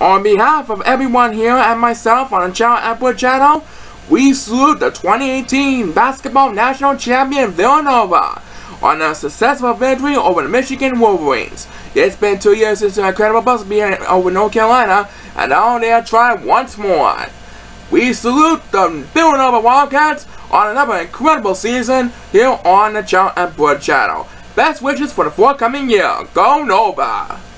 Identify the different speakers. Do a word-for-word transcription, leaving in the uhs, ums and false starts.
Speaker 1: On behalf of everyone here and myself on the ChaoEmperor Channel, we salute the twenty eighteen Basketball National Champion Villanova on a successful victory over the Michigan Wolverines. It's been two years since the incredible buzz beat over North Carolina, and now they are trying once more. We salute the Villanova Wildcats on another incredible season here on the ChaoEmperor Channel. Best wishes for the forthcoming year. Go Nova!